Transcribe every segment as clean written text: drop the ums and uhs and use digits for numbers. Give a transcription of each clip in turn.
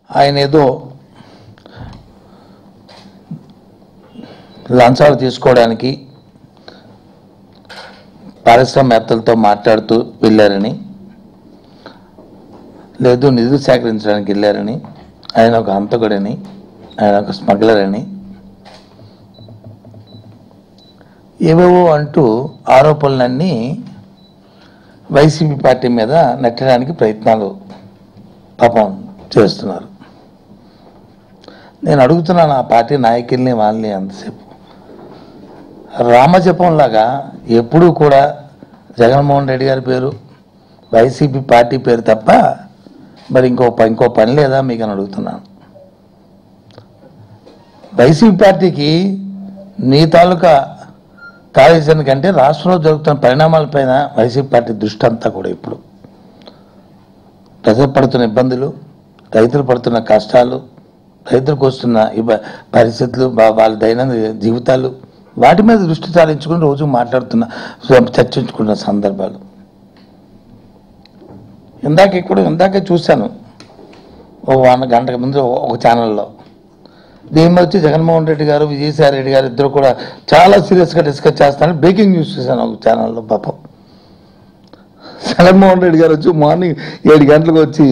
ఆయన ఏదో లంచాలు తీసుకోవడానికి పారిశ్రామికవేత్తలతో మాట్లాడుతూ వెళ్ళారని, లేదు నిధులు సేకరించడానికి వెళ్ళారని, ఆయన ఒక హంతకుడని, ఆయన ఒక స్మగ్లర్ అని ఏవేవో అంటూ ఆరోపణలన్నీ వైసీపీ పార్టీ మీద నెట్టడానికి ప్రయత్నాలు పాపం చేస్తున్నారు. నేను అడుగుతున్నాను ఆ పార్టీ నాయకుల్ని, వాళ్ళని అంతసేపు రామజపంలాగా ఎప్పుడూ కూడా జగన్మోహన్ రెడ్డి గారి పేరు, వైసీపీ పార్టీ పేరు తప్ప మరి ఇంకో పని లేదా మీకు అని అడుగుతున్నాను. వైసీపీ పార్టీకి నీ తాలూకా కార్యాచరణ కంటే రాష్ట్రంలో జరుగుతున్న పరిణామాలపైన వైసీపీ పార్టీ దృష్టి అంతా కూడా ఇప్పుడు ప్రజలు పడుతున్న ఇబ్బందులు, రైతులు పడుతున్న కష్టాలు, రైతులకు వస్తున్న పరిస్థితులు, వాళ్ళ దైనందిన జీవితాలు, వాటి మీద దృష్టి సారించుకుని రోజు చర్చించుకున్న సందర్భాలు ఇందాకే చూశాను. ఓ గంటకు ముందు ఒక ఛానల్లో దీని మీద వచ్చి జగన్మోహన్ రెడ్డి గారు, విజయసాయి రెడ్డి గారు ఇద్దరు కూడా చాలా సీరియస్గా డిస్కస్ చేస్తానని బ్రేకింగ్ న్యూస్ చూశాను ఒక ఛానల్లో. పాపం జగన్మోహన్ రెడ్డి గారు వచ్చి మార్నింగ్ 7 గంటలకు వచ్చి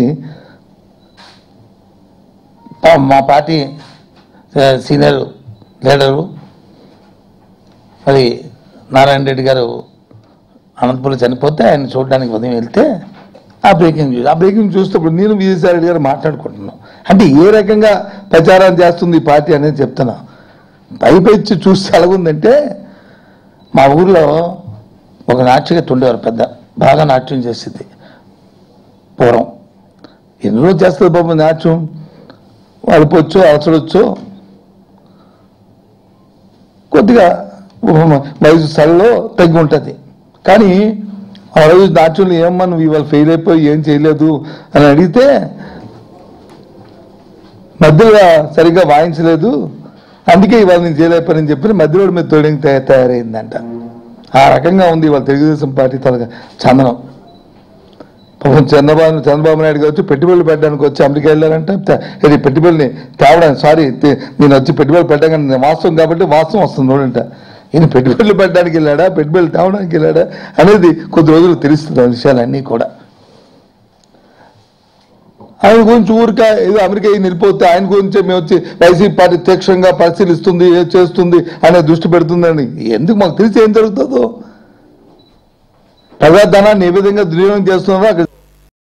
మా పార్టీ సీనియర్ లీడరు మరి నారాయణ రెడ్డి గారు అనంతపురం చనిపోతే ఆయన చూడడానికి ఉదయం వెళ్తే ఆ బ్రేకింగ్ చూసేటప్పుడు నేను విజయసాయి రెడ్డి గారు మాట్లాడుకుంటున్నాను. అంటే ఏ రకంగా ప్రచారం చేస్తుంది ఈ పార్టీ అనేది చెప్తున్నా. పైపెచ్చి చూస్తే ఎలాగుందంటే, మా ఊర్లో ఒక నాట్యగత్తి ఉండేవారు, బాగా నాట్యం చేసేది పూర్వం. ఎన్ని రోజులు చేస్తుంది బాబు నాట్యం, అడుపొచ్చు అవసరొచ్చు, కొద్దిగా వయసు స్థలంలో తగ్గి ఉంటుంది. కానీ ఆ రోజు నాట్యంలో ఏమన్నా నువ్వు ఇవాళ ఫెయిల్ అయిపోయి ఏం చేయలేదు అని అడిగితే, మధ్యలో సరిగ్గా వాయించలేదు అందుకే ఇవాళ నేను చేయలేకపోయానని చెప్పి మధ్యలో మీద తోడేకి తయారైందంట. ఆ రకంగా ఉంది ఇవాళ తెలుగుదేశం పార్టీ తలగా చందనం. పాపం చంద్రబాబు నాయుడు గారు వచ్చి పెట్టుబడులు పెట్టడానికి వచ్చి అమెరికా వెళ్ళారంట. ఇది పెట్టుబడిని తేవడానికి నేను వచ్చి పెట్టుబడులు పెట్టడానికి వాస్తవం కాబట్టి వాస్తవం వస్తుంది చూడంట. ఈయన పెట్టుబడులు పెట్టడానికి వెళ్ళాడా, పెట్టుబడులు తేవడానికి వెళ్ళాడా అనేది కొద్ది రోజులు తెలుస్తుంది ఆ విషయాలన్నీ కూడా. ఆయన గురించి ఊరిక ఏదో అమెరికా నిలిపోతే ఆయన గురించి మేము వచ్చి వైసీపీ పార్టీ తీక్షణంగా పరిశీలిస్తుంది, ఏం చేస్తుంది అనే దృష్టి పెడుతుందని ఎందుకు మాకు తెలిసి ఏం జరుగుతుందో, ప్రజాధనాన్ని ఏ విధంగా దుర్వినియోగం చేస్తున్నారో అక్కడ